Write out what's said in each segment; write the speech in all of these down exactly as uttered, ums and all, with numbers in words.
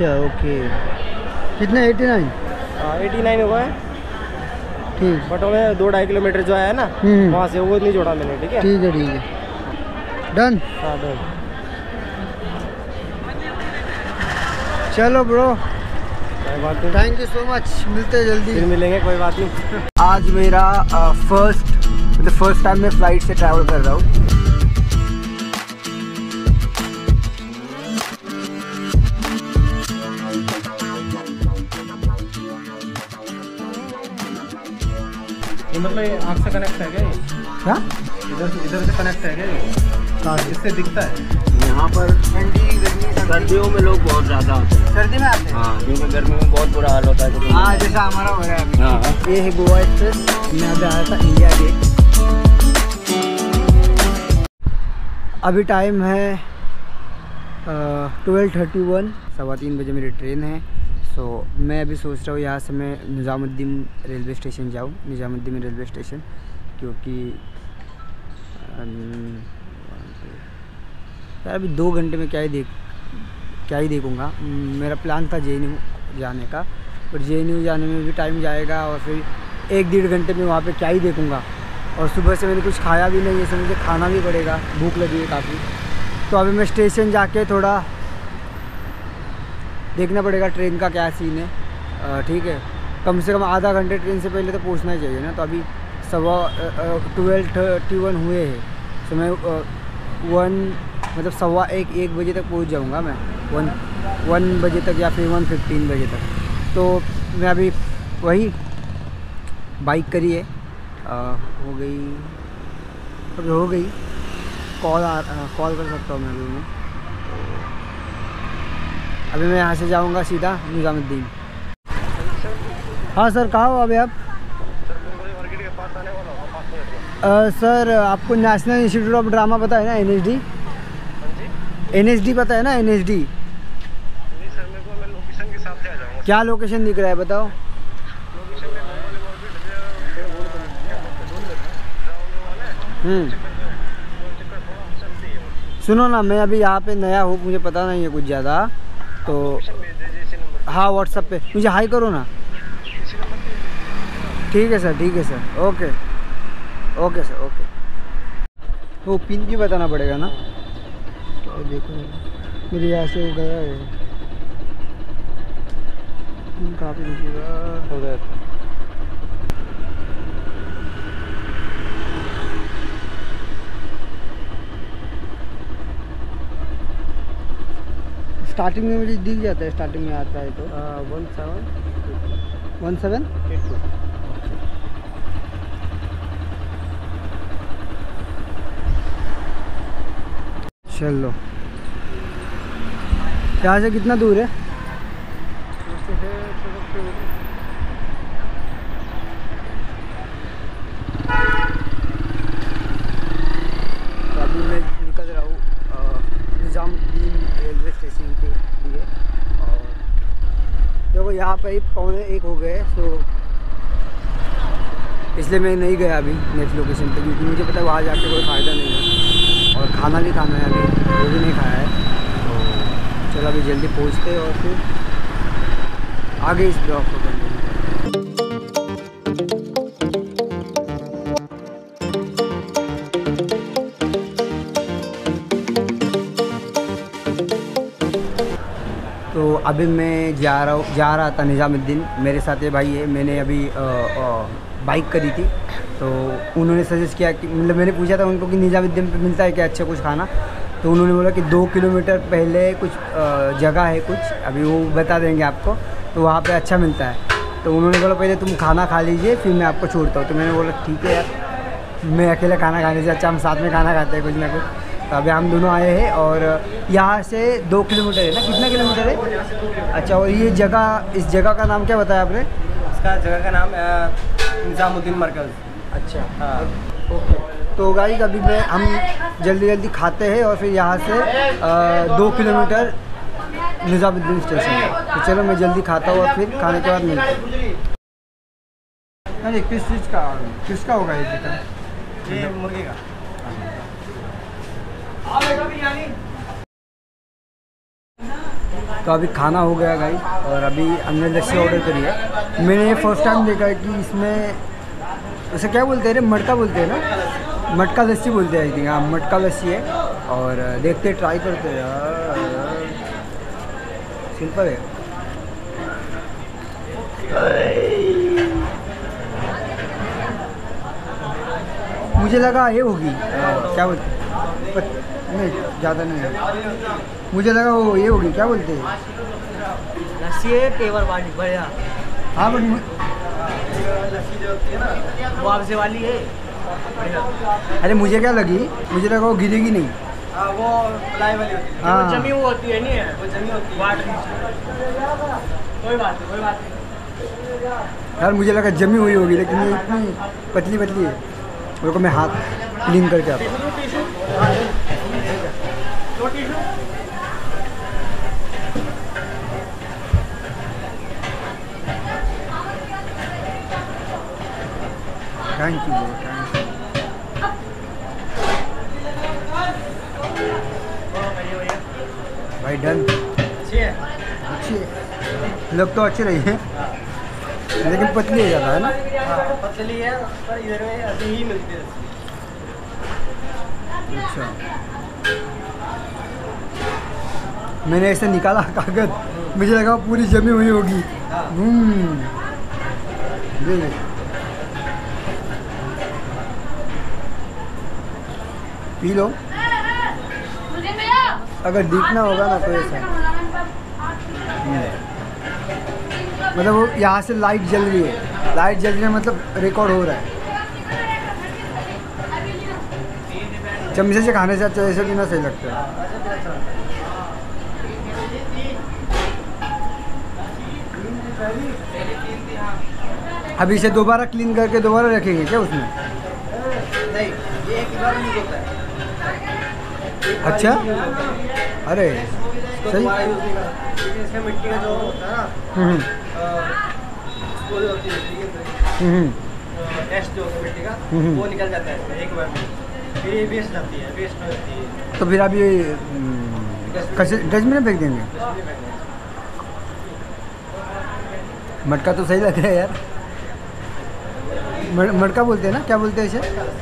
अच्छा ओके, कितने eighty nine? हाँ एटी नाइन हुआ है ठीक। बट हमें दो ढाई किलोमीटर जो है ना वहाँ से वो नहीं जोड़ा मैंने। ठीक है ठीक है ठीक है डन। हाँ डन। चलो ब्रो, कोई बात नहीं, थैंक यू सो मच, मिलते हैं जल्दी, फिर मिलेंगे, कोई बात नहीं। आज मेरा फर्स्ट मतलब फर्स्ट टाइम मैं फ़्लाइट से ट्रैवल कर रहा हूँ। ये मतलब आँख से कनेक्ट है क्या? क्या इधर से इधर से कनेक्ट है क्या ये? इससे दिखता है। यहाँ पर ठंडी गर्मी सर्दियों में लोग बहुत ज़्यादा आते हैं। सर्दी में आते हैं हाँ क्योंकि गर्मी में बहुत बुरा हाल होता है। हाँ जैसा हमारा हो रहा है अभी। हाँ ये है गोवा एक्सप्रेस, मैं अभी आया था इंडिया गेट। अभी टाइम है ट्वेल्व थर्टी वन, सवा तीन बजे मेरी ट्रेन है। सो so, मैं अभी सोच रहा हूँ यहाँ से मैं निज़ामुद्दीन रेलवे स्टेशन जाऊँ, निज़ामुद्दीन रेलवे स्टेशन, क्योंकि यार अभी दो घंटे में क्या ही देख क्या ही देखूँगा। मेरा प्लान था जे एन यू जाने का, पर जे एन यू जाने में भी टाइम जाएगा और फिर एक डेढ़ घंटे में वहाँ पे क्या ही देखूँगा। और सुबह से मैंने कुछ खाया भी नहीं है, इसलिए मुझे खाना भी पड़ेगा, भूख लगी है काफ़ी। तो अभी मैं स्टेशन जाके थोड़ा देखना पड़ेगा ट्रेन का क्या सीन है। ठीक है, कम से कम आधा घंटे ट्रेन से पहले तो पहुँचना ही चाहिए ना। तो अभी सवा ट्वेल्व थर्टी वन हुए हैं, तो मैं वन मतलब सवा एक एक बजे तक पहुँच जाऊँगा मैं, वन वन बजे तक या फिर वन फिफ्टीन बजे तक। तो मैं अभी वही बाइक करी है, आ, हो गई अभी हो गई कॉल आ कॉल कर सकता हूँ मैं अभी मैं अभी मैं यहाँ से जाऊँगा सीधा निज़ामुद्दीन। हाँ सर, कहाँ हो अभी आप? आ, सर आपको नेशनल इंस्टीट्यूट ऑफ ड्रामा पता है ना, N H D? N H D पता है ना, एन एच डी? क्या लोकेशन दिख रहा है बताओ? हम्म सुनो ना, मैं अभी यहाँ पे नया हूँ, मुझे पता नहीं है कुछ ज़्यादा, तो हाँ व्हाट्सएप पे मुझे हाई करो ना। ठीक है सर, ठीक है sir, okay okay sir okay. वो पिन भी बताना पड़ेगा ना? तो देखो मेरे यहाँ से वो गया है, पिन कहाँ पे दिखेगा? उधर स्टार्टिंग में मुझे दिख जाता है, स्टार्टिंग में आता है तो one seven one seven eight two. चलो, यहाँ से कितना दूर है? तो अभी मैं निकल रहा हूँ निज़ामुद्दीन रेलवे स्टेशन के लिए, और देखो यहाँ पे पौने एक हो गए, सो इसलिए मैं नहीं गया अभी नेक्स्ट लोकेशन पे, क्योंकि मुझे पता है वहाँ जाके कोई फ़ायदा नहीं है, और खाना भी खाना है, अभी वो भी नहीं खाया है। तो चलो अभी जल्दी पहुँचते हैं और फिर आगे इस ब्लॉग को कर लेंगे। तो अभी मैं जा रहा हूँ जा रहा था निज़ामुद्दीन, मेरे साथ ये भाई है, मैंने अभी आ, आ, बाइक करी थी, तो उन्होंने सजेस्ट किया कि मतलब मैंने पूछा था उनको कि निज़ामुद्दीन पे मिलता है क्या अच्छा कुछ खाना, तो उन्होंने बोला कि दो किलोमीटर पहले कुछ जगह है कुछ, अभी वो बता देंगे आपको, तो वहाँ पे अच्छा मिलता है। तो उन्होंने बोला पहले तुम खाना खा लीजिए फिर मैं आपको छोड़ता हूँ। तो मैंने बोला ठीक है यार, मैं अकेला खाना खाने से अच्छा हम साथ में खाना खाते हैं कुछ ना कुछ। तो अभी हम दोनों आए हैं, और यहाँ से दो किलोमीटर है ना, कितना किलोमीटर है? अच्छा, और ये जगह, इस जगह का नाम क्या बताया आपने? इसका जगह का नाम निज़ामुद्दीन मरकज़। अच्छा हाँ ओके। तो गाइस अभी मैं हम जल्दी जल्दी खाते हैं और फिर यहाँ से आ, दो किलोमीटर निज़ामुद्दीन स्टेशन है। तो चलो मैं जल्दी खाता हूँ और फिर खाने के बाद मिलते हैं। अरे किस चीज़ का किसका होगा ये चिकन? ये मुर्गे का। तो अभी खाना हो गया गाइस, और अभी हमने लस्सी ऑर्डर करी है। मैंने ये फर्स्ट टाइम देखा है कि इसमें उसे क्या बोलते हैं रे, मटका बोलते हैं ना, मटका लस्सी बोलते हैं आई थिंक। हाँ मटका लस्सी है, और देखते ट्राई करते हैं यार। सिंपल है। मुझे लगा ये होगी क्या बोलते नहीं, ज़्यादा नहीं है। मुझे लगा वो ये होगी क्या बोलते हैं, लस्सी है पेवर वाली बढ़िया। हाँ बट मुआवजे वाली है बढ़िया। अरे मुझे क्या लगी, मुझे लगा वो गिरेगी नहीं। हाँ वो प्लाई वाली होती है, हाँ। वो जमी हुई होती है नहीं है, वो जमी होती है वाटर कोई बात नहीं, कोई बात नहीं। यार मुझे लगा जमी हुई होगी, लेकिन ये इतनी पतली पतली है। मेरे को मैं हाथ क्लीन करके आता हूँ। थैंक यू थैंक यू भाई। डन, अच्छी है, अच्छी है, लग तो अच्छी रही है, लेकिन पतली है ज़्यादा है ना। हाँ पतली है पर इधर में अभी ही मिलती है। अच्छा, मैंने ऐसे निकाला कागज, मुझे लगा पूरी जमी हुई होगी। हम्म, ये पी लो, अगर दिखना होगा ना तो ऐसा। मतलब वो यहाँ से लाइट जल रही है, लाइट जल रही है मतलब रिकॉर्ड हो रहा है। चमचे से खाने से अच्छा ऐसे भी ना सही लगता है। अभी इसे दोबारा क्लीन करके दोबारा रखेंगे क्या उसमें? नहीं, ये एक बार यूज होता है। अच्छा, अरे इसको सही। दोबारा यूज नहीं करना, क्योंकि इसमें मिट्टी का जो होता है ना, हम्म वो जो होती है मिट्टी के अंदर हम्म टेस्ट जो होता है मिट्टी का, हम्म। वो निकल जाता है इसमें एक बार में। फिर ये वेस्ट जाती है, वेस्ट हो जाती है। तो फिर आप ये कैसे डस्टबिन में फेंक देंगे? मटका तो सही लग रहा है यार। मट- मटका बोलते हैं ना, क्या बोलते हैं इसे?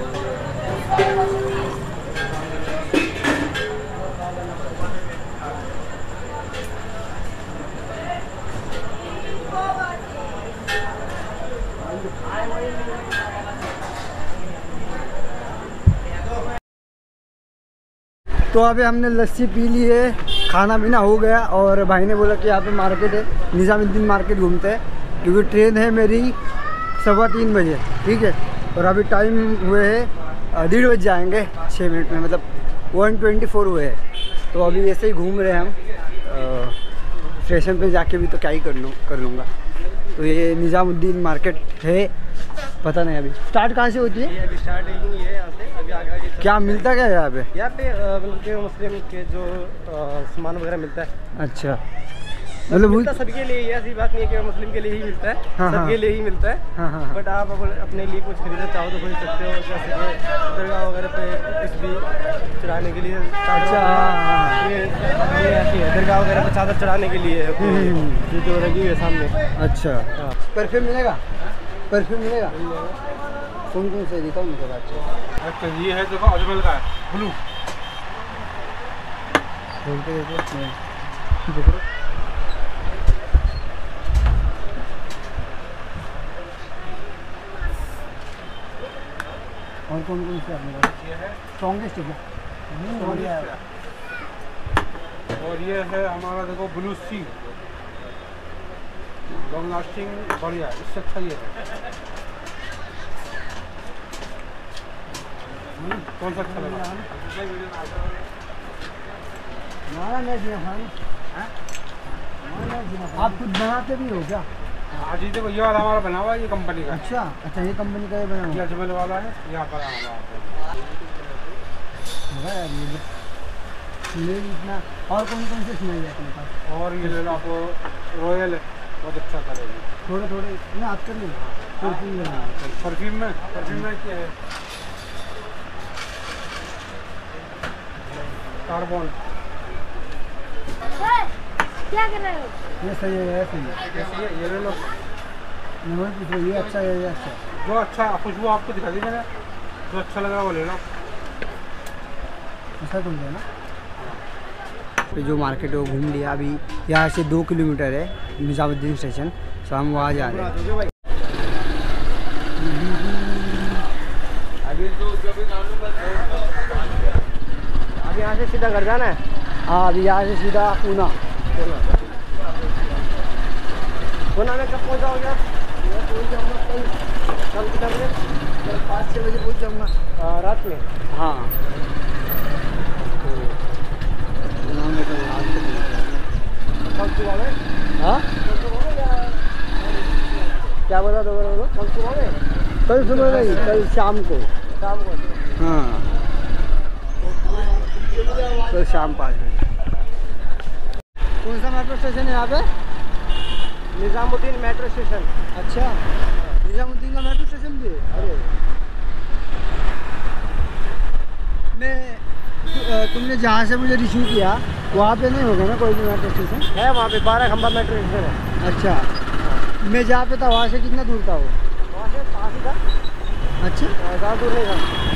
तो अभी हमने लस्सी पी ली है, खाना पीना हो गया, और भाई ने बोला कि यहाँ पे मार्केट है, निज़ामुद्दीन मार्केट घूमते हैं, क्योंकि ट्रेन है मेरी सवा तीन बजे, ठीक है। और अभी टाइम हुए है डेढ़ बज जाएंगे छः मिनट में, मतलब वन ट्वेंटी फोर हुए हैं। तो अभी ऐसे ही घूम रहे हैं हम, स्टेशन पे जाके भी तो क्या ही कर लूँ कर लूँगा। तो ये निज़ामुद्दीन मार्केट है, पता नहीं अभी स्टार्ट कहाँ से होती है, ये अभी स्टार्टिंग ही है यहाँ से, अभी आगे आगे चल- क्या मिलता क्या है यहाँ पे? यहाँ पे अ, मतलब कि मुस्लिम के जो अ, सामान वगैरह मिलता है, अच्छा, मतलब वो मिलता सबके लिए ही है, ऐसी बात नहीं है कि मुस्लिम के लिए ही मिलता है, हाँ, हाँ। सबके लिए ही मिलता है। हाँ हाँ हाँ। बट आप अगर अपने लिए कुछ खरीदना चाहो तो खरीद सकते हो, जैसे कि दरगाह वगैरह पे कुछ भी चढ़ाने के लिए। अच्छा, हाँ, हाँ। ये ये ऐसी है, दरगाह वगैरह पे चादर चढ़ाने के लिए हम्म। जो जो लगी हुई है सामने। अच्छा, हाँ। परफ्यूम मिलेगा? परफ्यूम मिलेगा? कौन कौन से दिखाओ मुझे बात। अच्छा ये है देखो अजमल का है ब्लू। खोल के देखो, देखो। और कौन कौन से आपने पास? ये है स्ट्रॉन्गेस्ट है क्या? Strongest है। और ये है हमारा देखो ब्लू सी, लॉन्ग लास्टिंग बढ़िया, इससे अच्छा ये है। कौन सा अच्छा लगा? हमारा नहीं जीना खान, आप खुद बनाते भी हो क्या? आज ही देखो ये वाला हमारा बना हुआ है, ये कंपनी का है। अच्छा अच्छा, ये कंपनी का ये बना ये हुआ अजमल वाला है, यहाँ पर आना है यार ये भी। स्मेल इतना, और कौन कौन से स्मेल है अपने पास? और ये ले लो आप रॉयल है, बहुत अच्छा करेगी। थोड़े थोड़े ना आप कर लो, परफ्यूम लेना है। परफ्यूम में परफ्यूम में क्या है? कार्बन क्या कर रहे हो? ये सही है, ये सही है। कैसी है ये ले लो। मैं वही पूछ रहा हूँ, ये अच्छा है, ये अच्छा है। जो अच्छा खुशबू आपको दिखा दी मैंने, जो अच्छा लगा वो ले लो। ऐसा तुम लेना। तो जो मार्केट है वो घूम लिया। अभी यहाँ से दो किलोमीटर है निज़ामुद्दीन स्टेशन, तो हम वहाँ जा रहे हैं। अभी यहाँ से सीधा घर जाना है। हाँ, अभी यहाँ से सीधा पूना। पूना में कब पहुँचाओगे आप? मैं पहुँच जाऊँगा कल, कल कितना बजे? कल पाँच छः बजे पहुँच जाऊँगा। रात में। हाँ, पूना में कल रात को पहुँच जाऊँगा। कल सुबह में? हाँ, क्या बोला दोबारा बोलो? कल सुबह में? कल सुबह नहीं, कल शाम को। शाम को। हाँ, कल शाम पाँच बजे। कौन सा मेट्रो स्टेशन है यहाँ पे? Nizamuddin metro station. अच्छा, निज़ामुद्दीन का मेट्रो स्टेशन भी है? अरे मैं तु- तुमने जहाँ से मुझे रिसीव किया वहाँ पे नहीं होगा ना कोई भी मेट्रो स्टेशन? है वहाँ पे बारह खंबा मेट्रो स्टेशन है। अच्छा, मैं जहाँ पे था वहाँ से कितना दूर था वो? वहाँ से पास ही था, अच्छा, ज़्यादा दूर नहीं था।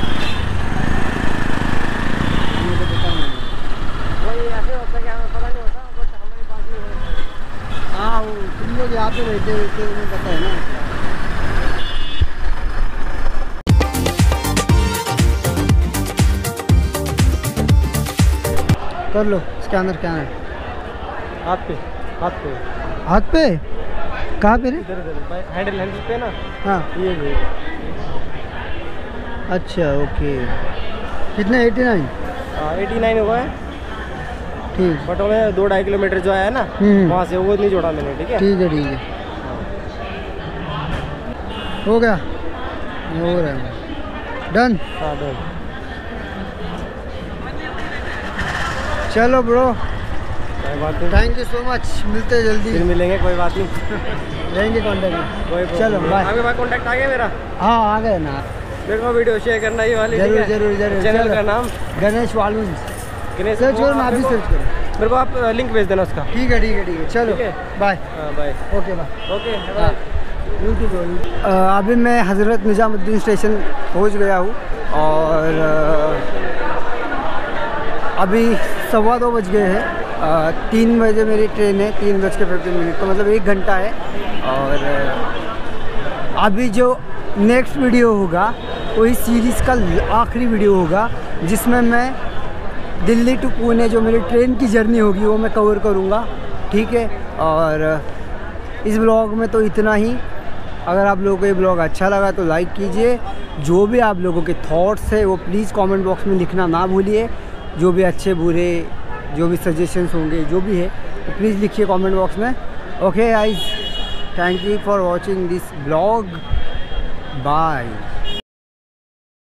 मुझे पता नहीं। वही ऐसे होता है कि हमें पता नहीं होता, बट हमारे पास ही है। हाँ, वो तुम लोग यहाँ पे रहते रहते तुम्हें पता है ना। कर लो स्कैनर, स्कैनर हाथ पे, हाथ पे, हाथ पे। कहाँ पे रे? इधर इधर हैंडल हैंडल पे ना, हाँ, ये ये अच्छा, ओके। कितने? Eighty nine? एटी नाइन हुआ है, ठीक, बट हमें दो ढाई किलोमीटर जो आया है ना, हम्म। वहाँ से वो नहीं जोड़ा मैंने, ठीक है। ठीक है, ठीक है, हो गया, हो रहा है, डन। हाँ डन। चलो ब्रो, कोई बात नहीं, थैंक यू सो मच, मिलते हैं जल्दी, फिर मिलेंगे, कोई बात नहीं। रहेंगे कॉन्टेक्ट में। कोई चलो बाय। आपके पास कॉन्टैक्ट आ गया मेरा? हाँ, आ गए ना। देखो वीडियो शेयर करना ये वाली, जरूर ठीक है? जरूर जरूर। चैनल चलो। का नाम गणेश वालुंज गणेश, सर्च वो करो ना, आप अभी मेरे को- सर्च करो। मेरे को आप लिंक भेज देना उसका। ठीक है, ठीक है, ठीक है, चलो ठीक है। बाय। हाँ बाय। Okay bye. ओके हाँ, यूट्यूब। अभी मैं हज़रत निज़ामुद्दीन स्टेशन पहुंच गया हूँ और अ, अभी सवा दो बज गए हैं। अ, तीन बजे मेरी ट्रेन है, तीन बज के फिफ्टीन मिनट, तो मतलब एक घंटा है। और अ, अभी जो नेक्स्ट वीडियो होगा वो इस सीरीज़ का आखिरी वीडियो होगा, जिसमें मैं दिल्ली टू पुणे जो मेरी ट्रेन की जर्नी होगी वो मैं कवर करूँगा, ठीक है। और इस ब्लॉग में तो इतना ही। अगर आप लोगों को ये ब्लॉग अच्छा लगा तो लाइक कीजिए। जो भी आप लोगों के थॉट्स है वो प्लीज़ कमेंट बॉक्स में लिखना ना भूलिए। जो भी अच्छे बुरे जो भी सजेशंस होंगे जो भी है तो प्लीज़ लिखिए कमेंट बॉक्स में। Okay guys, thank you for watching this blog, bye.